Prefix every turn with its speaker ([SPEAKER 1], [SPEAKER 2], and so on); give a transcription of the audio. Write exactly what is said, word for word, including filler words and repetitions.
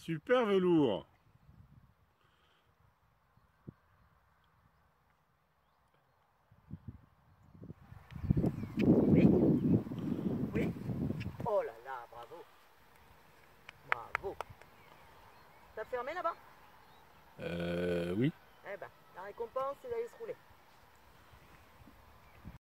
[SPEAKER 1] Super velours.
[SPEAKER 2] Oui. Oui. Oh là là, bravo. Bravo. T'as fermé là-bas?
[SPEAKER 1] Euh, oui.
[SPEAKER 2] Eh ben, la récompense, c'est d'aller se rouler.